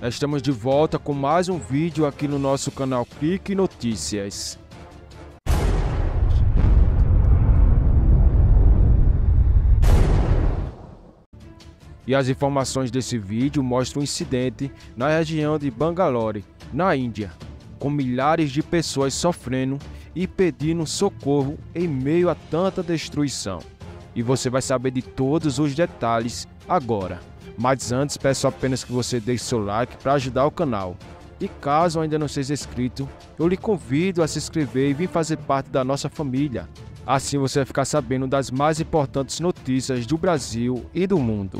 Estamos de volta com mais um vídeo aqui no nosso canal Clique Notícias. E as informações desse vídeo mostram um incidente na região de Bangalore, na Índia, com milhares de pessoas sofrendo e pedindo socorro em meio a tanta destruição. E você vai saber de todos os detalhes agora. Mas antes, peço apenas que você deixe seu like para ajudar o canal. E caso ainda não seja inscrito, eu lhe convido a se inscrever e vir fazer parte da nossa família. Assim você vai ficar sabendo das mais importantes notícias do Brasil e do mundo.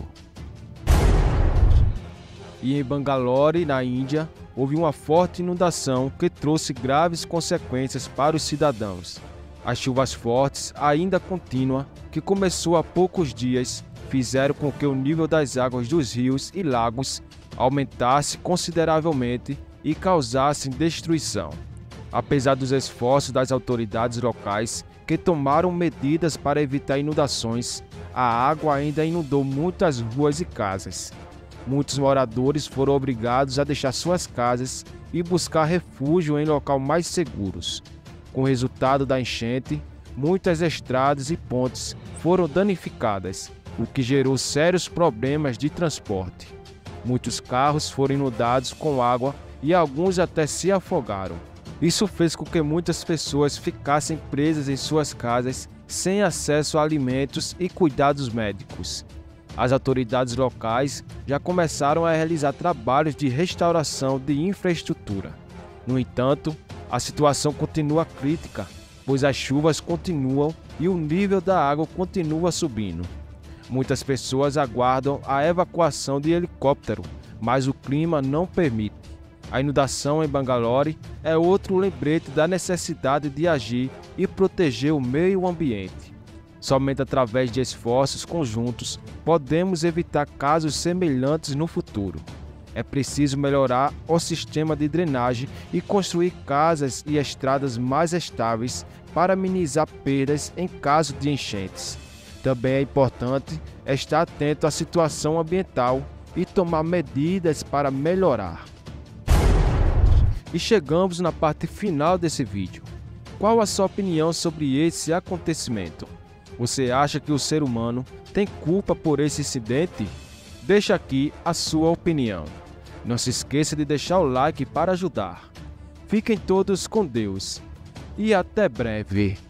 E em Bangalore, na Índia, houve uma forte inundação que trouxe graves consequências para os cidadãos. As chuvas fortes, ainda contínua, que começou há poucos dias, fizeram com que o nível das águas dos rios e lagos aumentasse consideravelmente e causasse destruição. Apesar dos esforços das autoridades locais, que tomaram medidas para evitar inundações, a água ainda inundou muitas ruas e casas. Muitos moradores foram obrigados a deixar suas casas e buscar refúgio em locais mais seguros. Com o resultado da enchente, muitas estradas e pontes foram danificadas, o que gerou sérios problemas de transporte. Muitos carros foram inundados com água e alguns até se afogaram. Isso fez com que muitas pessoas ficassem presas em suas casas sem acesso a alimentos e cuidados médicos. As autoridades locais já começaram a realizar trabalhos de restauração de infraestrutura. No entanto, a situação continua crítica, pois as chuvas continuam e o nível da água continua subindo. Muitas pessoas aguardam a evacuação de helicóptero, mas o clima não permite. A inundação em Bangalore é outro lembrete da necessidade de agir e proteger o meio ambiente. Somente através de esforços conjuntos podemos evitar casos semelhantes no futuro. É preciso melhorar o sistema de drenagem e construir casas e estradas mais estáveis para minimizar perdas em caso de enchentes. Também é importante estar atento à situação ambiental e tomar medidas para melhorar. E chegamos na parte final desse vídeo. Qual a sua opinião sobre esse acontecimento? Você acha que o ser humano tem culpa por esse incidente? Deixa aqui a sua opinião. Não se esqueça de deixar o like para ajudar. Fiquem todos com Deus e até breve.